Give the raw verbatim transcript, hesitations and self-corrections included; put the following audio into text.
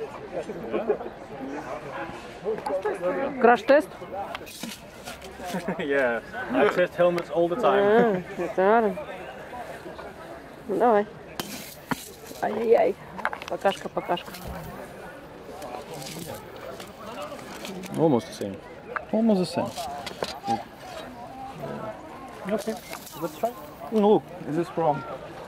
Краш-тест? Yeah, I test helmets all the time. А, это надо. Ну, давай. Ай-яй-яй. Покашка, покашка. Almost the same. Almost the same. Okay, let's try. Look, this is from